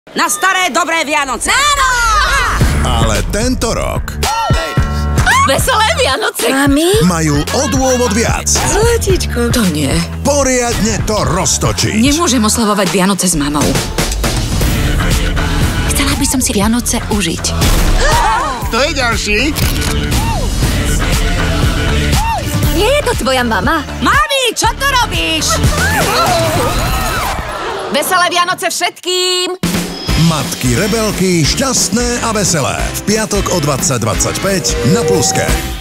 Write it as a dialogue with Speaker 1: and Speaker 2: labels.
Speaker 1: Na staré dobré Vianoce.
Speaker 2: Áno!
Speaker 3: Ale tento rok
Speaker 2: Veselé Vianoce.
Speaker 4: Mami?
Speaker 3: majú o dôvod viac.
Speaker 4: Zlatíčko.
Speaker 2: To nie.
Speaker 3: Poriadne to roztočiť.
Speaker 2: Nemôžem oslavovať Vianoce s mamou. Chcela by som si Vianoce užiť.
Speaker 5: Kto je ďalší?
Speaker 4: Nie je to tvoja mama?
Speaker 1: Mami, čo tu robíš?
Speaker 2: Veselé Vianoce všetkým!
Speaker 3: Matky rebelky šťastné a veselé. V piatok o 20:25 na Pluske.